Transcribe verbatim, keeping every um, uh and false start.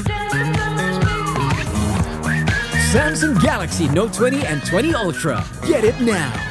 Samsung Galaxy Note twenty and twenty Ultra. Get it now.